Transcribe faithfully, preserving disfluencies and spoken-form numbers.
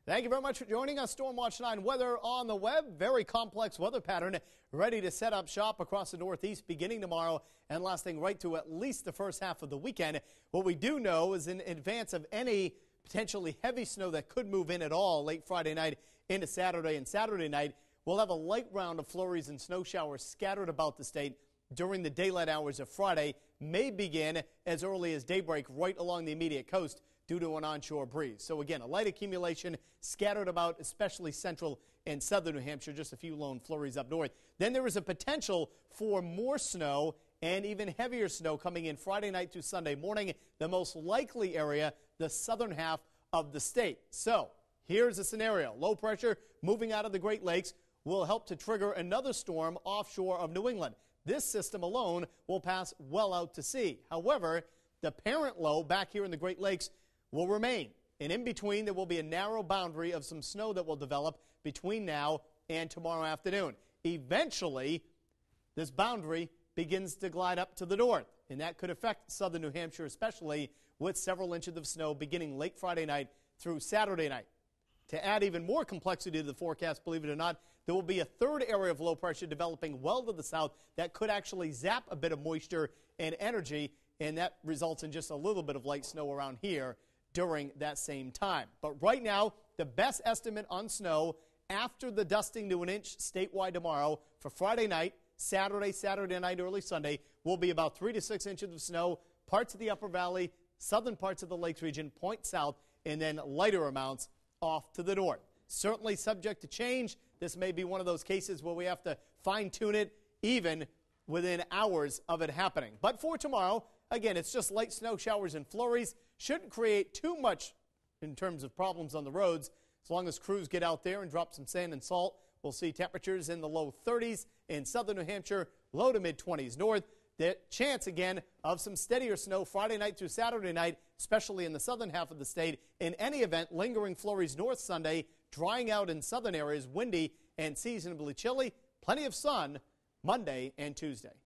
Thank you very much for joining us. Storm Watch nine weather on the web. Very complex weather pattern ready to set up shop across the Northeast beginning tomorrow and lasting right to at least the first half of the weekend. What we do know is in advance of any potentially heavy snow that could move in at all late Friday night into Saturday and Saturday night, we'll have a light round of flurries and snow showers scattered about the state during the daylight hours of Friday. May begin as early as daybreak right along the immediate coast due to an onshore breeze. So again, a light accumulation scattered about, especially central and southern New Hampshire, just a few lone flurries up north. Then there is a potential for more snow and even heavier snow coming in Friday night to Sunday morning. The most likely area, the southern half of the state. So here's a scenario. Low pressure moving out of the Great Lakes will help to trigger another storm offshore of New England. This system alone will pass well out to sea. However, the parent low back here in the Great Lakes will remain. And in between, there will be a narrow boundary of some snow that will develop between now and tomorrow afternoon. Eventually, this boundary begins to glide up to the north, and that could affect southern New Hampshire, especially with several inches of snow beginning late Friday night through Saturday night. To add even more complexity to the forecast, believe it or not, there will be a third area of low pressure developing well to the south that could actually zap a bit of moisture and energy, and that results in just a little bit of light snow around here during that same time. But right now, the best estimate on snow after the dusting to an inch statewide tomorrow for Friday night, Saturday, Saturday night, early Sunday will be about three to six inches of snow, parts of the upper valley, southern parts of the Lakes region, point south, and then lighter amounts off to the north. Certainly subject to change. This may be one of those cases where we have to fine-tune it even within hours of it happening. But for tomorrow, again, it's just light snow showers and flurries. Shouldn't create too much in terms of problems on the roads. As long as crews get out there and drop some sand and salt, we'll see temperatures in the low thirties in southern New Hampshire, low to mid twenties north. The chance, again, of some steadier snow Friday night through Saturday night, especially in the southern half of the state. In any event, lingering flurries north Sunday, drying out in southern areas, windy and seasonably chilly. Plenty of sun Monday and Tuesday.